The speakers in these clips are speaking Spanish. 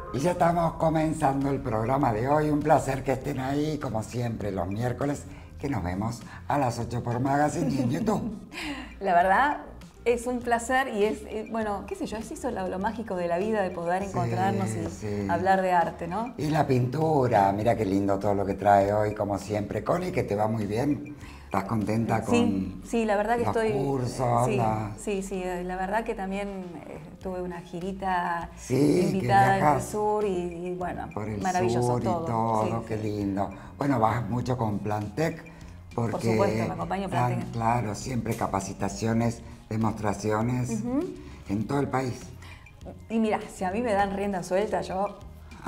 Y ya estamos comenzando el programa de hoy. Un placer que estén ahí, como siempre, los miércoles, que nos vemos a las 8 por Magazine y en YouTube. La verdad, es un placer y es, bueno, qué sé yo, es eso lo mágico de la vida, de poder encontrarnos y hablar de arte, ¿no? Y la pintura, mira qué lindo todo lo que trae hoy, como siempre. Connie, que te va muy bien. ¿Estás contenta con sí, la verdad que los estoy... cursos? Sí, la verdad que también tuve una girita Sí, invitada en el sur y bueno, por el maravilloso sur y todo, Sí, qué lindo. Bueno, vas mucho con Plantec porque por supuesto, me acompaño dan, Plantec. claro, siempre capacitaciones, demostraciones en todo el país. Y mira, si a mí me dan rienda suelta, yo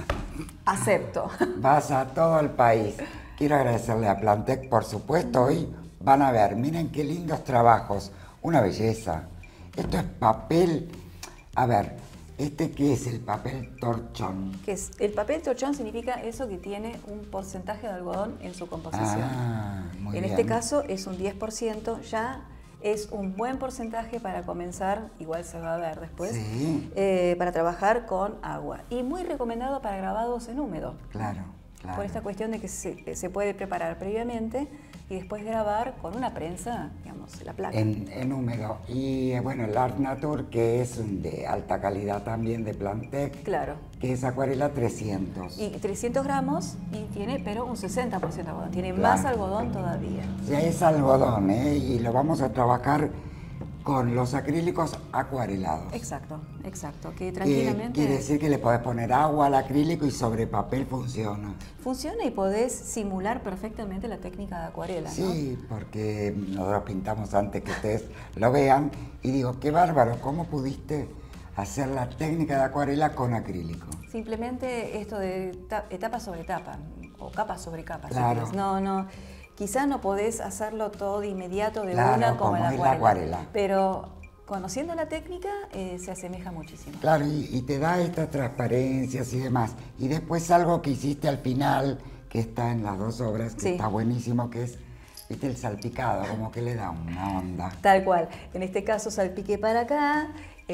acepto. Vas a todo el país. Quiero agradecerle a Plantec, por supuesto. Hoy van a ver, miren qué lindos trabajos, una belleza. Esto es papel, a ver, ¿qué es el papel torchón? Que es, el papel torchón significa eso que tiene un porcentaje de algodón en su composición. Muy en bien. este caso es un 10%, ya es un buen porcentaje para comenzar, igual se va a ver después, sí. Para trabajar con agua. Y muy recomendado para grabados en húmedo. Claro. Por esta cuestión de que se puede preparar previamente y después grabar con una prensa, digamos, la placa. En húmedo. Y bueno, el Art Nature, que es de alta calidad también de Plantec. Claro. Que es acuarela 300. Y 300 gramos y tiene, pero un 60% de algodón. Tiene claro. más algodón todavía. Ya es algodón, y lo vamos a trabajar con los acrílicos acuarelados. Exacto, que tranquilamente... Quiere decir que le podés poner agua al acrílico y sobre papel funciona. Funciona y podés simular perfectamente la técnica de acuarela, sí, ¿no? Porque nosotros pintamos antes que ustedes lo vean y digo, qué bárbaro, ¿cómo pudiste hacer la técnica de acuarela con acrílico? Simplemente esto de etapa sobre etapa o capa sobre capa. Claro. Si no, quizás no podés hacerlo todo de inmediato de claro, una como la acuarela. Pero conociendo la técnica se asemeja muchísimo. Claro, y te da estas transparencias y demás. Y después algo que hiciste al final, que está en las dos obras, que está buenísimo, que es, viste, el salpicado, como que le da una onda. Tal cual. En este caso salpiqué para acá.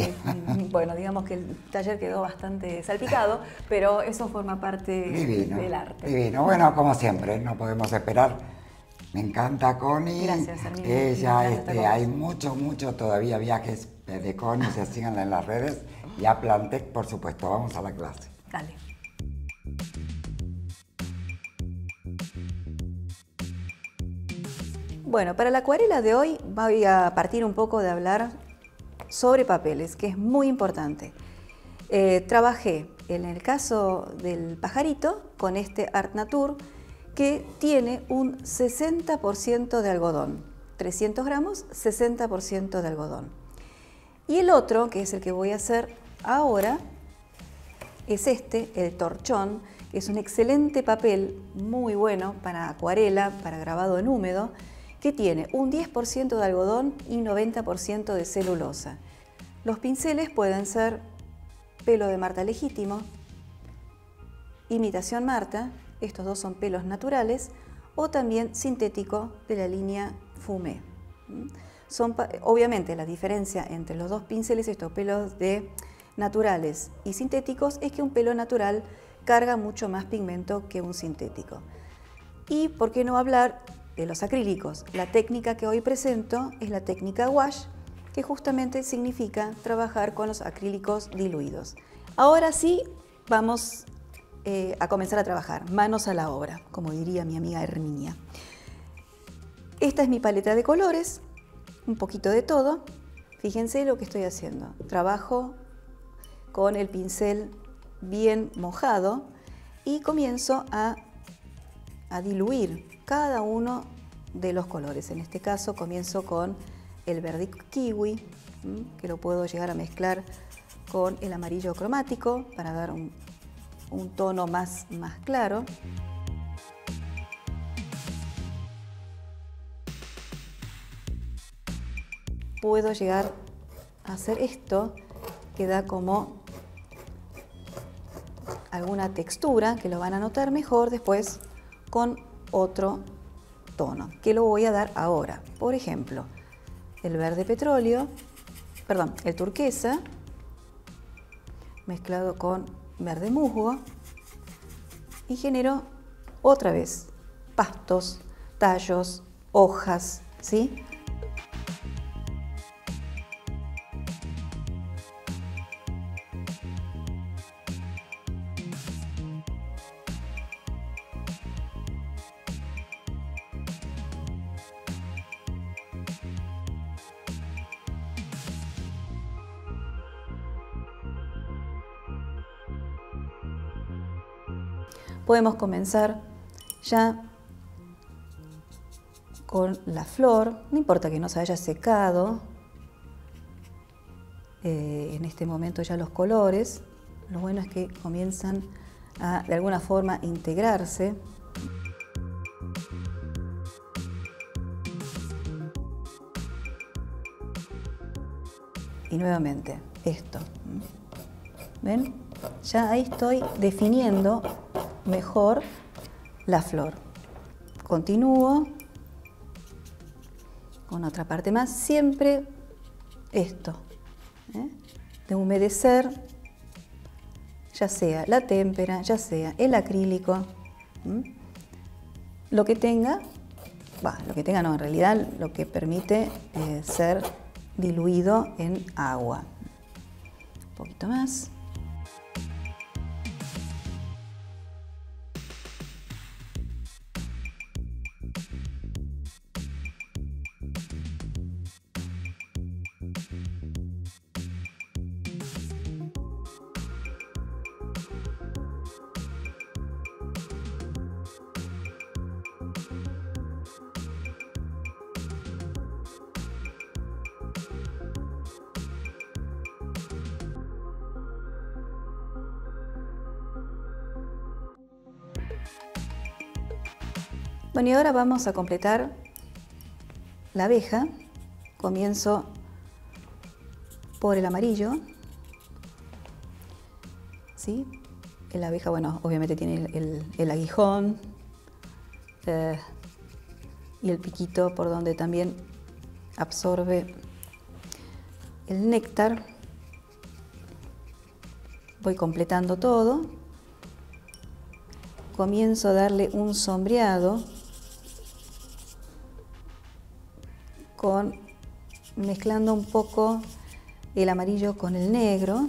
Bueno, digamos que el taller quedó bastante salpicado, pero eso forma parte del arte. Divino. Bueno, como siempre, no podemos esperar. Me encanta Connie. Gracias, Hermínia. Ella, hay mucho todavía viajes de Connie, se síganla en las redes. Y a Plantec, por supuesto. Vamos a la clase. Dale. Bueno, para la acuarela de hoy voy a partir un poco de hablar sobre papeles, que es muy importante. Trabajé en el caso del pajarito con este Art Nature que tiene un 60% de algodón, 300 gramos, 60% de algodón. Y el otro, que es el que voy a hacer ahora, es el torchón, que es un excelente papel, muy bueno para acuarela, para grabado en húmedo, que tiene un 10% de algodón y 90% de celulosa. Los pinceles pueden ser pelo de Marta legítimo, imitación Marta, estos dos son pelos naturales, o también sintético de la línea Fumé. Obviamente la diferencia entre los dos pinceles, estos pelos naturales y sintéticos, es que un pelo natural carga mucho más pigmento que un sintético. Y por qué no hablar de los acrílicos. La técnica que hoy presento es la técnica wash, que justamente significa trabajar con los acrílicos diluidos. Ahora sí, vamos a comenzar a trabajar, manos a la obra, como diría mi amiga Hermínia. Esta es mi paleta de colores, un poquito de todo. Fíjense lo que estoy haciendo. Trabajo con el pincel bien mojado y comienzo a diluir cada uno de los colores. En este caso comienzo con el verde kiwi, que lo puedo llegar a mezclar con el amarillo cromático para dar un tono más claro. Puedo llegar a hacer esto que da como alguna textura, que lo van a notar mejor después con otro tono, que lo voy a dar ahora. Por ejemplo, el verde petróleo, el turquesa, mezclado con verde musgo y genero otra vez pastos, tallos, hojas, ¿sí? Podemos comenzar ya con la flor, no importa que no se haya secado, en este momento ya los colores, lo bueno es que comienzan a de alguna forma integrarse. Y nuevamente esto, ¿ven? Ya ahí estoy definiendo mejor la flor. Continúo con otra parte más, siempre esto, de humedecer, ya sea la témpera, ya sea el acrílico, lo que tenga, no, en realidad lo que permite ser diluido en agua. Un poquito más. Bueno, y ahora vamos a completar la abeja. Comienzo por el amarillo, ¿sí? La abeja, bueno, obviamente tiene el aguijón y el piquito por donde también absorbe el néctar. Voy completando todo. Comienzo a darle un sombreado mezclando un poco el amarillo con el negro.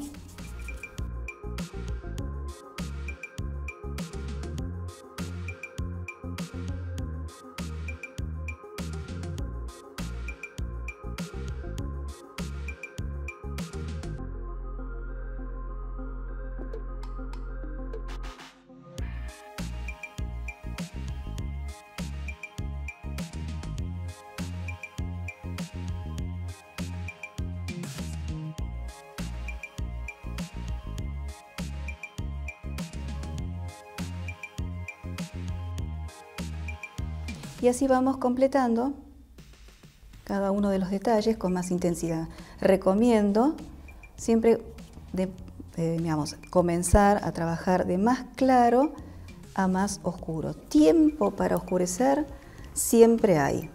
Y así vamos completando cada uno de los detalles con más intensidad. Recomiendo siempre comenzar a trabajar de más claro a más oscuro. Tiempo para oscurecer siempre hay.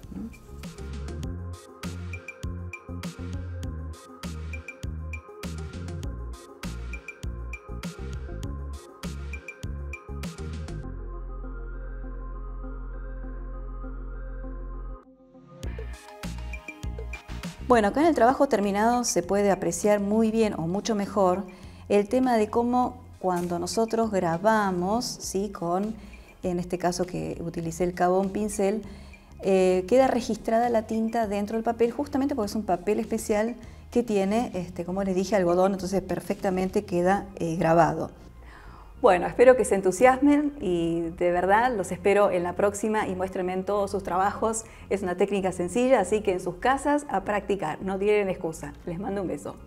Bueno, acá en el trabajo terminado se puede apreciar muy bien o mucho mejor el tema de cómo cuando nosotros grabamos, ¿sí? En este caso que utilicé el Carbon pincel, queda registrada la tinta dentro del papel justamente porque es un papel especial que tiene, como les dije, algodón, entonces perfectamente queda grabado. Bueno, espero que se entusiasmen y de verdad los espero en la próxima y muéstrenme todos sus trabajos. Es una técnica sencilla, así que en sus casas a practicar, no tienen excusa. Les mando un beso.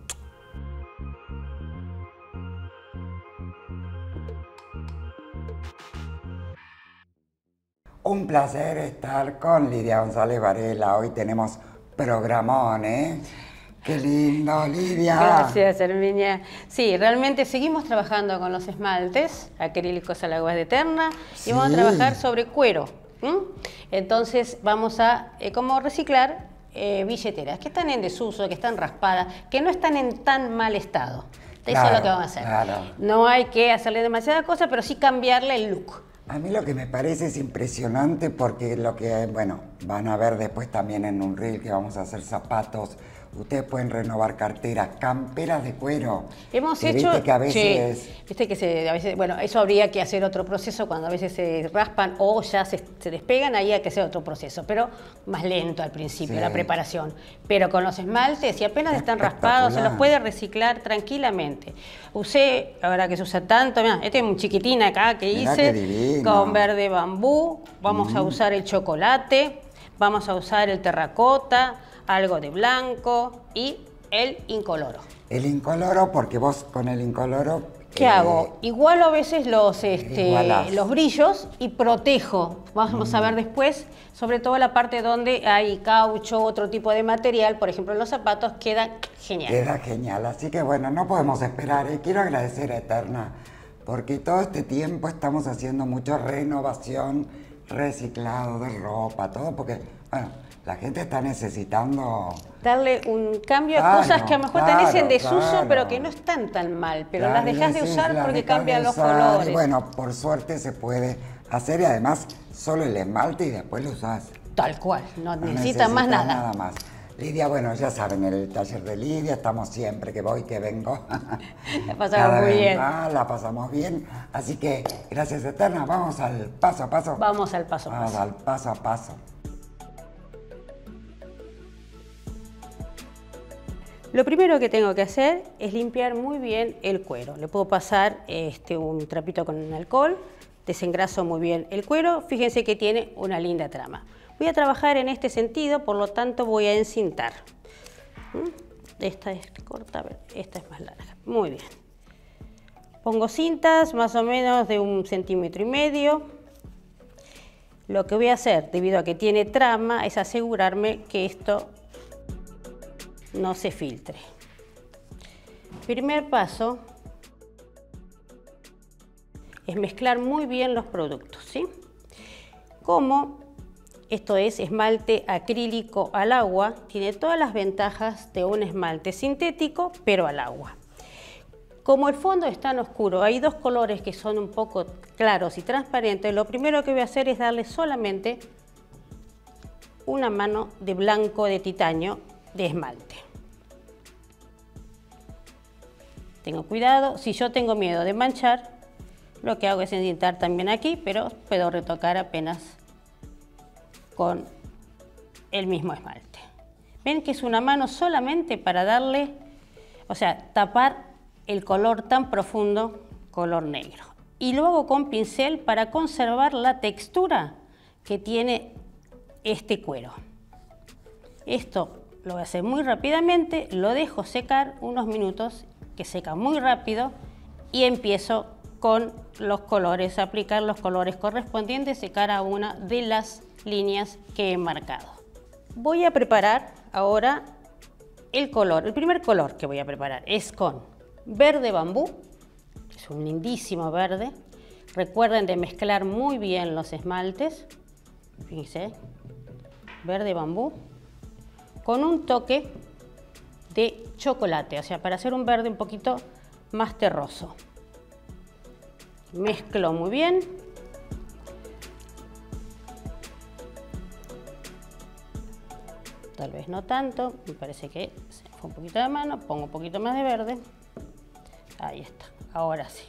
Un placer estar con Lidia González Varela. Hoy tenemos programón, ¿eh? ¡Qué lindo, Lidia! Gracias, Herminia. Sí, realmente seguimos trabajando con los esmaltes acrílicos al agua de Terna y vamos a trabajar sobre cuero. Entonces vamos a como reciclar billeteras que están en desuso, que están raspadas, que no están en tan mal estado. Eso es lo que vamos a hacer. Claro. No hay que hacerle demasiada cosa, pero sí cambiarle el look. A mí lo que me parece es impresionante porque lo que, bueno, van a ver después también en un reel que vamos a hacer zapatos. Ustedes pueden renovar carteras, camperas de cuero. Hemos Y hecho, viste que a veces... sí, viste que a veces, bueno, eso habría que hacer otro proceso cuando a veces se raspan o ya se despegan, ahí hay que hacer otro proceso, pero más lento al principio, Sí. la preparación. Pero con los esmaltes, si apenas están raspados, se los puede reciclar tranquilamente. Usé, ahora que se usa tanto, mirá, este es un chiquitín acá que Mirá hice, qué divino. con verde bambú, vamos a usar el chocolate, vamos a usar el terracota, algo de blanco y el incoloro. El incoloro, porque vos con el incoloro... ¿Qué hago? Igualo a veces Igualás. los brillos y protejo. Vamos a ver después, sobre todo la parte donde hay caucho, otro tipo de material, por ejemplo en los zapatos, queda genial. Queda genial, así que bueno, no podemos esperar. Quiero agradecer a Eterna, porque todo este tiempo estamos haciendo mucha renovación, reciclado de ropa, todo, porque, bueno, la gente está necesitando... Darle un cambio a Claro, cosas que a lo mejor claro, tenés en desuso, claro. pero que no están tan mal, pero Claro, las dejas de sí, usar las porque dejas de cambian los usar, y colores. bueno, por suerte se puede hacer y además solo el esmalte y después lo usás. Tal cual, no No necesitas más necesitas nada. más. Lidia, bueno, ya saben, el taller de Lidia, estamos siempre que voy, que vengo. La pasamos Cada muy vez bien. más, la pasamos bien. Así que, gracias Eterna, vamos al paso a paso. Vamos al paso a Vamos paso. al paso a paso. Lo primero que tengo que hacer es limpiar muy bien el cuero. Le puedo pasar un trapito con alcohol, desengraso muy bien el cuero. Fíjense que tiene una linda trama. Voy a trabajar en este sentido, por lo tanto voy a encintar. Esta es corta, a ver, esta es más larga. Muy bien. Pongo cintas más o menos de 1,5 centímetros. Lo que voy a hacer, debido a que tiene trama, es asegurarme que esto no se filtre. Primer paso es mezclar muy bien los productos, ¿sí? Como esto es esmalte acrílico al agua, tiene todas las ventajas de un esmalte sintético, pero al agua. Como el fondo es tan oscuro, hay dos colores que son un poco claros y transparentes, lo primero que voy a hacer es darle solamente una mano de blanco de titanio de esmalte. Tengo cuidado, si yo tengo miedo de manchar, lo que hago es encintar también aquí, pero puedo retocar apenas con el mismo esmalte. Ven que es una mano solamente para darle, o sea, tapar el color tan profundo, color negro. Y lo hago con pincel para conservar la textura que tiene este cuero. Esto lo voy a hacer muy rápidamente, lo dejo secar unos minutos, que seca muy rápido, y empiezo con los colores, a aplicar los colores correspondientes de cada una de las líneas que he marcado. Voy a preparar ahora el color. El primer color que voy a preparar es con verde bambú, es un lindísimo verde. Recuerden de mezclar muy bien los esmaltes. Fíjense, verde bambú, con un toque de chocolate, o sea, para hacer un verde un poquito más terroso. Mezclo muy bien. Tal vez no tanto, me parece que se fue un poquito de mano, pongo un poquito más de verde. Ahí está, ahora sí.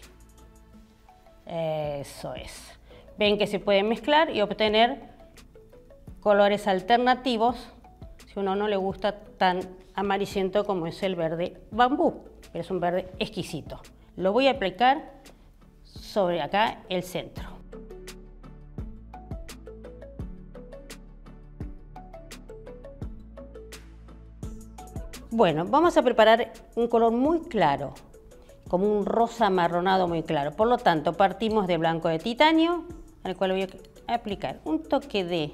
Eso es. Ven que se puede mezclar y obtener colores alternativos si a uno no le gusta tan amarillento como es el verde bambú, pero es un verde exquisito. Lo voy a aplicar sobre acá el centro. Bueno, vamos a preparar un color muy claro, como un rosa amarronado muy claro. Por lo tanto, partimos de blanco de titanio, al cual voy a aplicar un toque de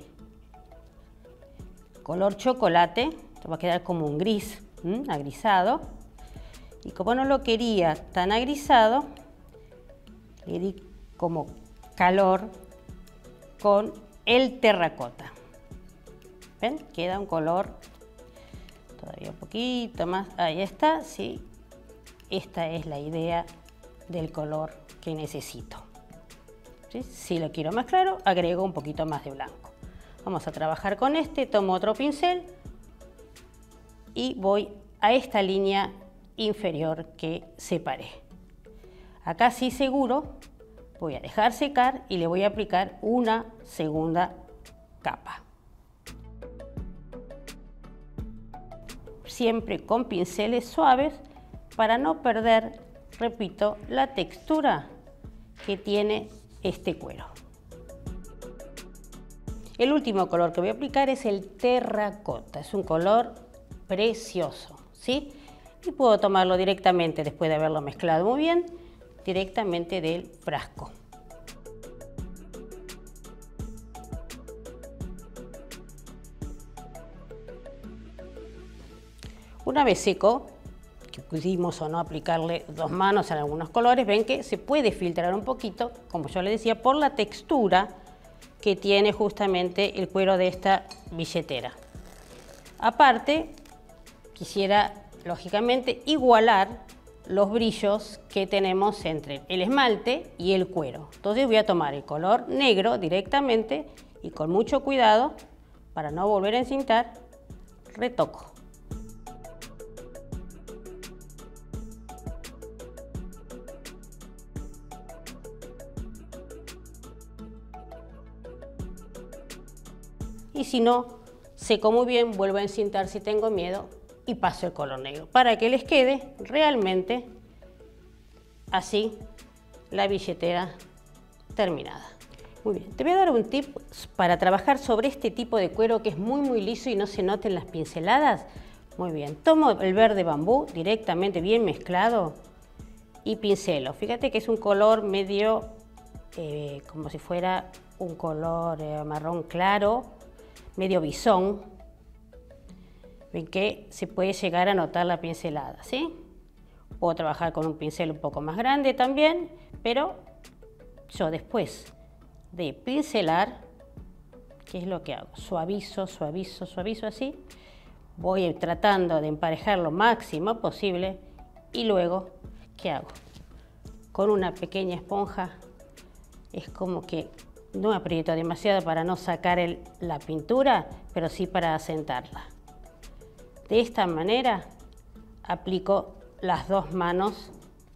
color chocolate. Esto va a quedar como un gris, agrisado. Y como no lo quería tan agrisado, le di como calor con el terracota. ¿Ven? Queda un color todavía un poquito más. Ahí está, sí. esta es la idea del color que necesito. ¿Sí? Si lo quiero más claro, agrego un poquito más de blanco. Vamos a trabajar con este, tomo otro pincel y voy a esta línea inferior que separé. Acá sí seguro voy a dejar secar y le voy a aplicar una segunda capa. Siempre con pinceles suaves para no perder, repito, la textura que tiene este cuero. El último color que voy a aplicar es el terracota. Es un color precioso, ¿sí? Y puedo tomarlo directamente, después de haberlo mezclado muy bien, directamente del frasco. Una vez seco, que pudimos o no aplicarle 2 manos en algunos colores, ven que se puede filtrar un poquito, como yo les decía, por la textura que tiene justamente el cuero de esta billetera. Aparte, quisiera lógicamente igualar los brillos que tenemos entre el esmalte y el cuero. Entonces voy a tomar el color negro directamente y con mucho cuidado, para no volver a encintar, retoco. Y si no, seco muy bien, vuelvo a encintar si tengo miedo y paso el color negro para que les quede realmente así la billetera terminada. Muy bien, te voy a dar un tip para trabajar sobre este tipo de cuero que es muy liso y no se noten las pinceladas. Muy bien, tomo el verde bambú directamente bien mezclado y pincelo. Fíjate que es un color medio como si fuera un color marrón claro, medio bisón. Ven que se puede llegar a notar la pincelada, ¿sí? Puedo trabajar con un pincel un poco más grande también, pero yo después de pincelar, ¿qué es lo que hago? Suavizo, suavizo, suavizo así. Voy tratando de emparejar lo máximo posible y luego, ¿qué hago? Con una pequeña esponja, es como que no aprieto demasiado para no sacar la pintura, pero sí para asentarla. De esta manera aplico las 2 manos.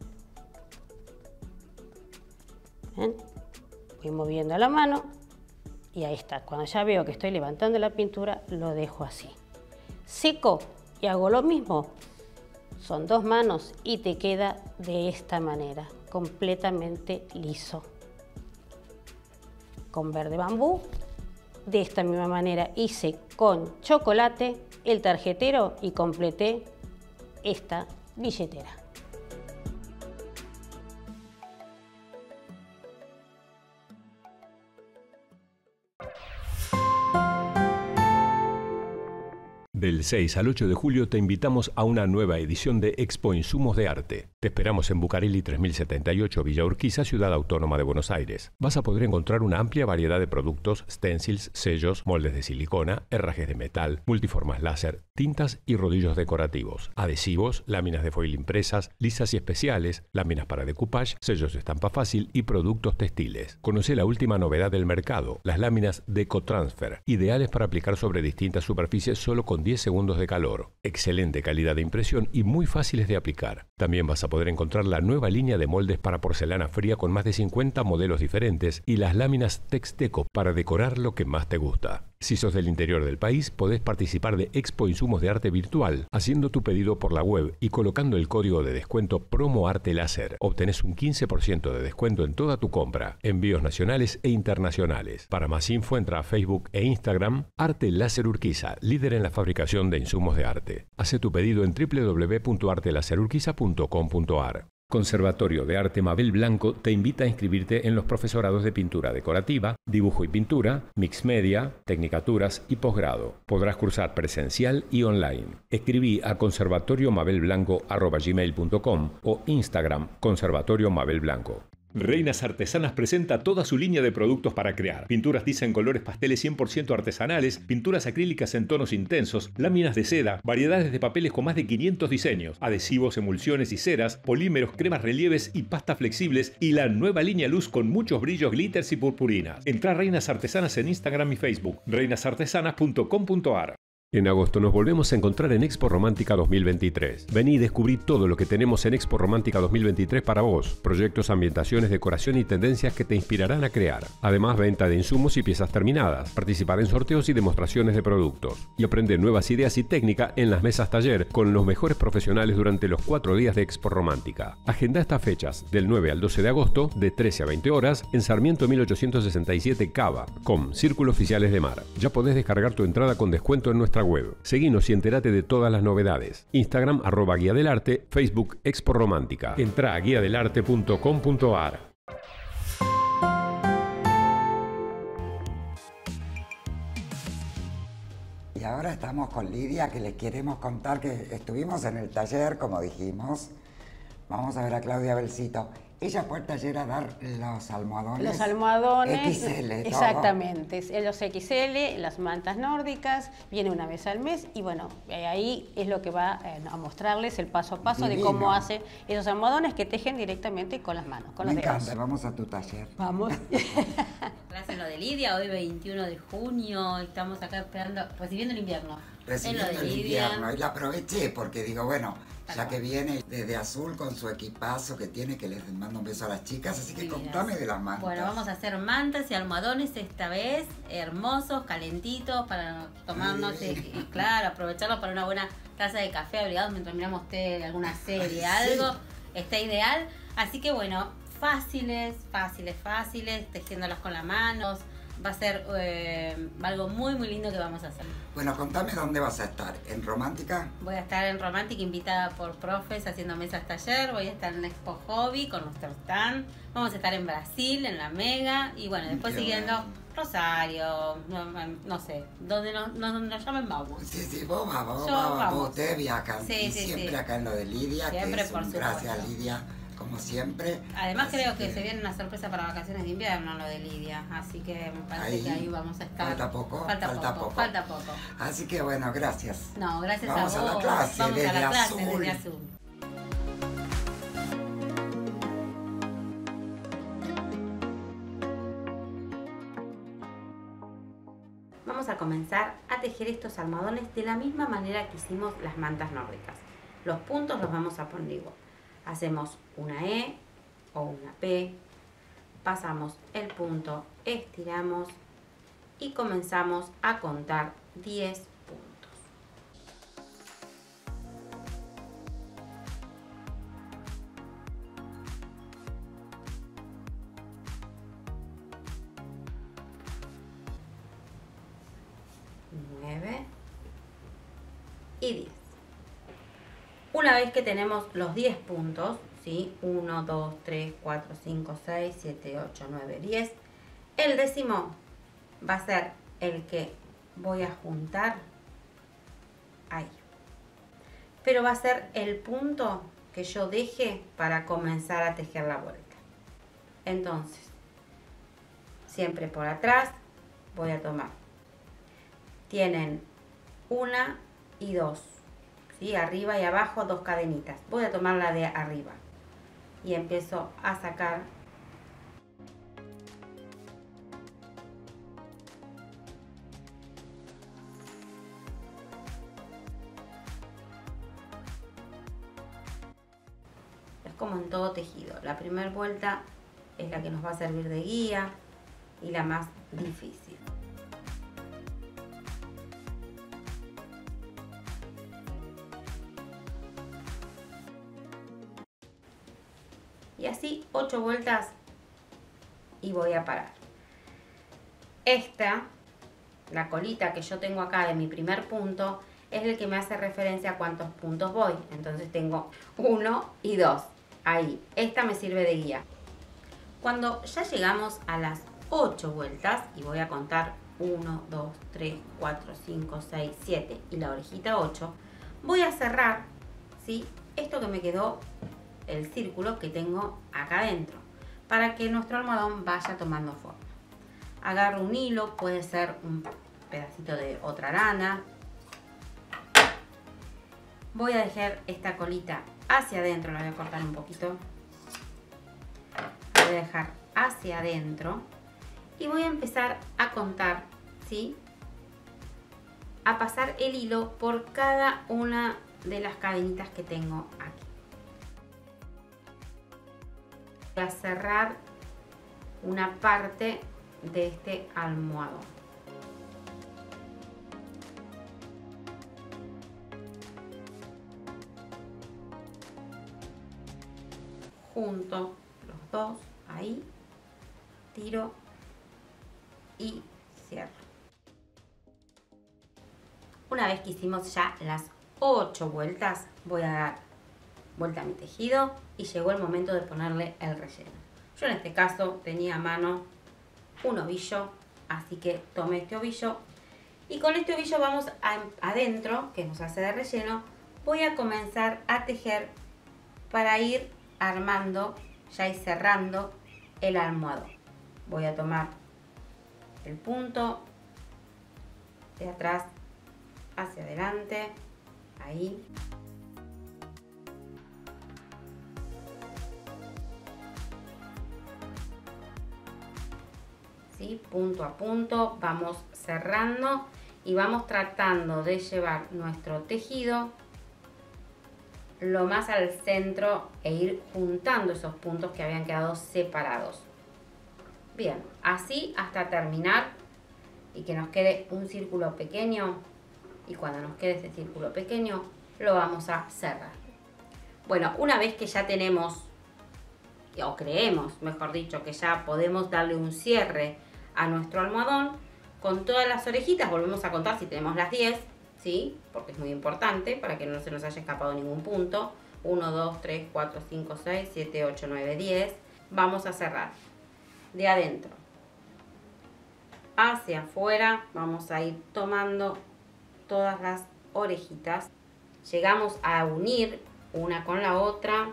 ¿Ven? Voy moviendo la mano y ahí está. Cuando ya veo que estoy levantando la pintura, lo dejo así. Seco y hago lo mismo. Son 2 manos y te queda de esta manera, completamente liso. Con verde bambú, de esta misma manera hice con chocolate el tarjetero y completé esta billetera. Del 6 al 8 de julio te invitamos a una nueva edición de Expo Insumos de Arte. Te esperamos en Bucareli 3078, Villa Urquiza, Ciudad Autónoma de Buenos Aires. Vas a poder encontrar una amplia variedad de productos, stencils, sellos, moldes de silicona, herrajes de metal, multiformas láser, tintas y rodillos decorativos, adhesivos, láminas de foil impresas, lisas y especiales, láminas para decoupage, sellos de estampa fácil y productos textiles. Conoce la última novedad del mercado, las láminas DecoTransfer, ideales para aplicar sobre distintas superficies solo con 10 segundos de calor. Excelente calidad de impresión y muy fáciles de aplicar. También vas a poder encontrar la nueva línea de moldes para porcelana fría con más de 50 modelos diferentes y las láminas Texteco para decorar lo que más te gusta. Si sos del interior del país, podés participar de Expo Insumos de Arte virtual haciendo tu pedido por la web y colocando el código de descuento Promo Arte Láser. Obtenés un 15% de descuento en toda tu compra, envíos nacionales e internacionales. Para más info entra a Facebook e Instagram Arte Láser Urquiza, líder en la fabricación de insumos de arte. Hace tu pedido en www.artelaserurquiza.com.ar. Conservatorio de Arte Mabel Blanco te invita a inscribirte en los profesorados de pintura decorativa, dibujo y pintura, mix media, tecnicaturas y posgrado. Podrás cursar presencial y online. Escribí a conservatoriomabelblanco@gmail.com o Instagram Conservatorio Mabel Blanco. Reinas Artesanas presenta toda su línea de productos para crear. Pinturas tiza en colores pasteles 100% artesanales, pinturas acrílicas en tonos intensos, láminas de seda, variedades de papeles con más de 500 diseños, adhesivos, emulsiones y ceras, polímeros, cremas relieves y pastas flexibles y la nueva línea luz con muchos brillos, glitters y purpurinas. Entrá a Reinas Artesanas en Instagram y Facebook, reinasartesanas.com.ar. En agosto nos volvemos a encontrar en Expo Romántica 2023. Vení y descubrí todo lo que tenemos en Expo Romántica 2023 para vos. Proyectos, ambientaciones, decoración y tendencias que te inspirarán a crear. Además, venta de insumos y piezas terminadas. Participar en sorteos y demostraciones de productos. Y aprender nuevas ideas y técnica en las mesas taller con los mejores profesionales durante los 4 días de Expo Romántica. Agenda estas fechas del 9 al 12 de agosto de 13 a 20 horas en Sarmiento 1867 Cava, con Círculo Oficiales de Mar. Ya podés descargar tu entrada con descuento en nuestra web. Seguinos y entérate de todas las novedades. Instagram @Guía del Arte, Facebook Expo Romántica. Entrá a guiadelarte.com.ar. Y ahora estamos con Lidia, que les queremos contar que estuvimos en el taller, como dijimos. Vamos a ver a Claudia Belcito. Ella fue al taller a dar los almohadones. Los almohadones, XL, exactamente, los XL, las mantas nórdicas, viene una vez al mes y bueno, ahí es lo que va a mostrarles el paso a paso de cómo hace esos almohadones que tejen directamente con las manos, con los dedos. Me encanta, vamos a tu taller. Vamos. Clase en lo de Lidia, hoy 21 de junio, estamos acá esperando, recibiendo el invierno. Recibiendo en lo de el Lidia. invierno, y la aproveché porque digo, bueno, ya que viene desde Azul con su equipazo que tiene, que les mando un beso a las chicas, así que Divinas. contame de las mantas. Bueno, vamos a hacer mantas y almohadones esta vez, hermosos, calentitos, para tomarnos, y claro, aprovecharlos para una buena taza de café abrigados mientras miramos tele, alguna serie, algo, está ideal. Así que bueno, fáciles, tejiéndolas con las manos. Va a ser algo muy muy lindo que vamos a hacer. Bueno, contame dónde vas a estar. ¿En Romántica? Voy a estar en Romántica invitada por profes haciendo mesas taller. Voy a estar en Expo Hobby con nuestro stand. Vamos a estar en Brasil, en la Mega. Y bueno, después Qué siguiendo bueno. Rosario, no sé, donde nos llamen vamos. Sí, vos Yo vamos. vamos. Ustedes viajan. Sí, y sí, siempre sí. acá en lo de Lidia, Siempre, que es por un supuesto. gracias Lidia, como siempre. Además Así creo que se viene una sorpresa para vacaciones de invierno lo de Lidia. Así que me parece que ahí vamos a estar. Falta poco. Falta poco. Así que bueno, gracias. No, gracias Vamos a vos. a la clase, Vamos desde a la clase Azul. desde Azul. Vamos a comenzar a tejer estos almohadones de la misma manera que hicimos las mantas nórdicas. Los puntos los vamos a poner igual. Hacemos una E o una P, pasamos el punto, estiramos y comenzamos a contar 10 puntos. Y 10. Una vez que tenemos los 10 puntos, ¿sí? 1, 2, 3, 4, 5, 6, 7, 8, 9, 10. El décimo va a ser el que voy a juntar ahí. Pero va a ser el punto que yo deje para comenzar a tejer la vuelta. Entonces, siempre por atrás voy a tomar. Tienen una y dos, ¿sí? Arriba y abajo 2 cadenitas. Voy a tomar la de arriba y empiezo a sacar es como en todo tejido. La primera vuelta es la que nos va a servir de guía y la más difícil. Y así 8 vueltas y voy a parar. Esta, la colita que yo tengo acá de mi primer punto, es el que me hace referencia a cuántos puntos voy. Entonces tengo 1 y 2. Ahí, esta me sirve de guía. Cuando ya llegamos a las 8 vueltas, y voy a contar 1, 2, 3, 4, 5, 6, 7 y la orejita 8, voy a cerrar, ¿sí? Esto que me quedó, el círculo que tengo acá adentro. para que nuestro almohadón vaya tomando forma. Agarro un hilo, puede ser un pedacito de otra lana. Voy a dejar esta colita hacia adentro, la voy a cortar un poquito. La voy a dejar hacia adentro y voy a empezar a contar, ¿sí? A pasar el hilo por cada una de las cadenitas que tengo aquí. Voy a cerrar una parte de este almohadón. Junto los dos, ahí, tiro y cierro. Una vez que hicimos ya las 8 vueltas, voy a dar vuelta a mi tejido y llegó el momento de ponerle el relleno. Yo en este caso tenía a mano un ovillo, así que tomé este ovillo y con este ovillo vamos adentro, que nos hace de relleno, voy a comenzar a tejer para ir armando ya y cerrando el almohadón. Voy a tomar el punto de atrás hacia adelante, ahí. ¿Sí? Punto a punto, vamos cerrando y vamos tratando de llevar nuestro tejido lo más al centro e ir juntando esos puntos que habían quedado separados. Bien, así hasta terminar y que nos quede un círculo pequeño, y cuando nos quede ese círculo pequeño lo vamos a cerrar. Bueno, una vez que ya tenemos, o creemos, mejor dicho, que ya podemos darle un cierre a nuestro almohadón, con todas las orejitas volvemos a contar si tenemos las 10, ¿sí? Porque es muy importante para que no se nos haya escapado ningún punto. 1, 2, 3, 4, 5, 6, 7, 8, 9, 10. Vamos a cerrar de adentro hacia afuera, vamos a ir tomando todas las orejitas. Llegamos a unir una con la otra.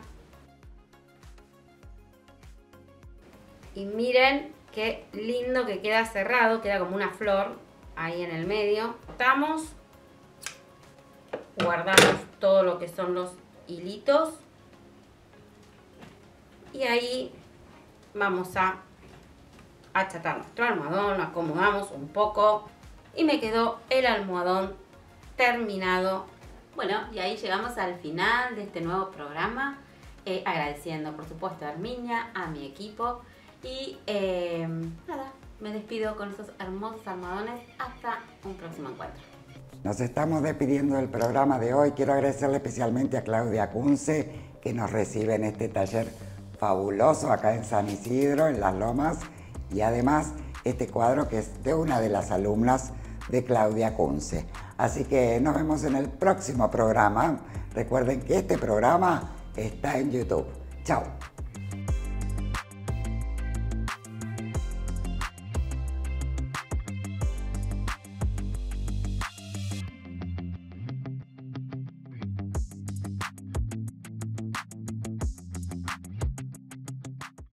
Y miren qué lindo que queda cerrado, queda como una flor ahí en el medio. Cortamos, guardamos todo lo que son los hilitos y ahí vamos a achatar nuestro almohadón, lo acomodamos un poco y me quedó el almohadón terminado. Bueno, y ahí llegamos al final de este nuevo programa, agradeciendo por supuesto a Herminia, a mi equipo y nada, me despido con estos hermosos almohadones hasta un próximo encuentro. Nos estamos despidiendo del programa de hoy. Quiero agradecerle especialmente a Claudia Kunze, que nos recibe en este taller fabuloso acá en San Isidro, en Las Lomas, y además este cuadro que es de una de las alumnas de Claudia Kunze. Así que nos vemos en el próximo programa. Recuerden que este programa está en YouTube. Chao.